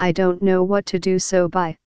I don't know what to do, so bye.